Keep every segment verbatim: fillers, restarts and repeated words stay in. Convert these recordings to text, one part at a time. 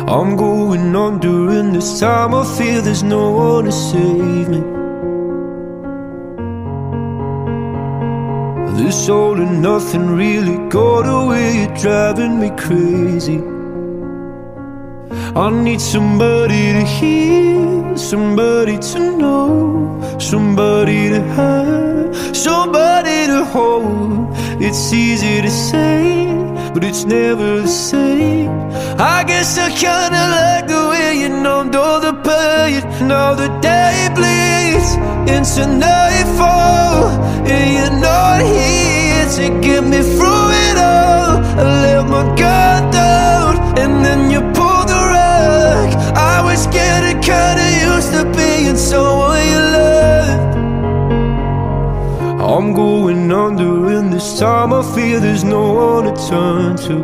I'm going under, and this time I feel there's no one to save me. This all and nothing really got away, you're driving me crazy. I need somebody to hear, somebody to know, somebody to have, somebody to hold. It's easy to say, but it's never the same. I guess I kinda like the way you numbed all the pain. Now the day bleeds into nightfall, and you're not here to get me through it all. I let my guard down, and then you pulled the rug. I was getting kinda used to being someone you loved. I'm going under, and this time I feel there's no one to turn to.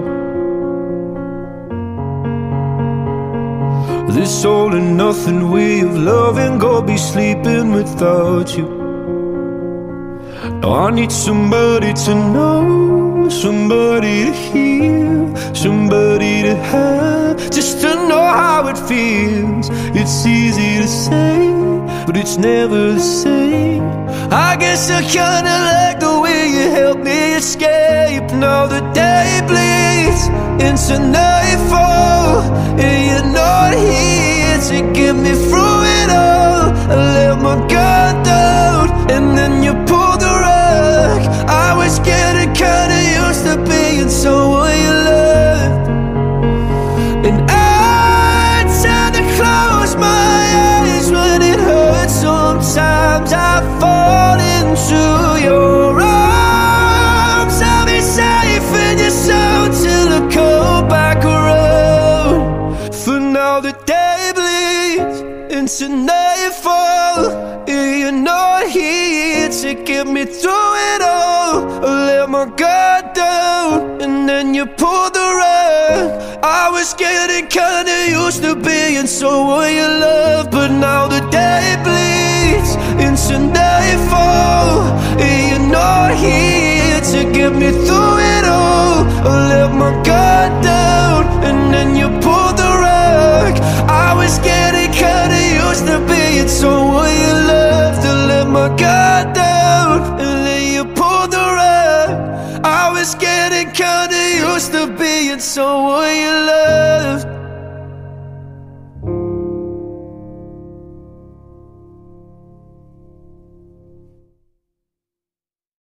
This all and nothing way of loving, gonna be sleeping without you. Now I need somebody to know, somebody to hear, somebody to have, just to know how it feels. It's easy to say, but it's never the same. I guess I kinda like the way you help me escape. Now the day bleeds into nightfall, and you're not here to get me through it all. I let my guard down, and then you pulled the rug. I was getting kinda used to being someone you loved. And I tend to close my eyes when it hurts. Sometimes I fall into your arms. I'll be safe in your soul till I come back around. For now the day bleeds into nightfall, and you're not here to get me through it all. I let my guard down, and then you pulled the rug. I was getting kinda used to being someone you love, but now the day bleeds into nightfall, and you're not here to get me through it all. I let my guard down, and then you pulled the rug. I was getting kinda used to being someone you loved. I let my guard down, and then you pulled the rug. I was getting kinda used to being someone you